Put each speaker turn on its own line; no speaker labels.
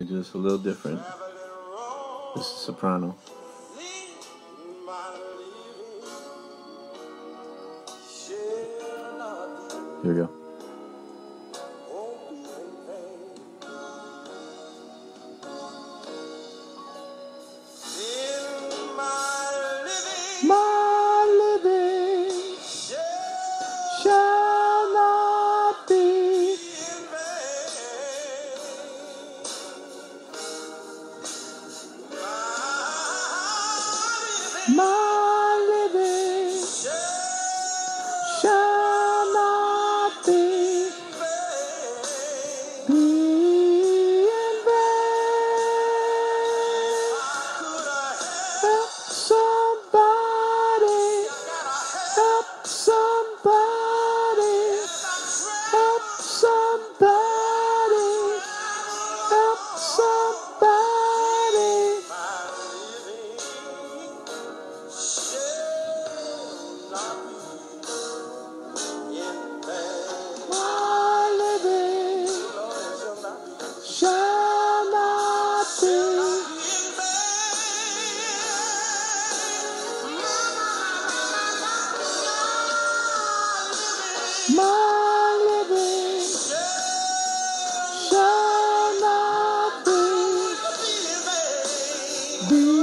Just a little different. This is soprano. Here we go. My living shall not be in vain. My living shall not be in vain. Help somebody, help somebody, help somebody, help somebody. My living shall not be. My living shall not be.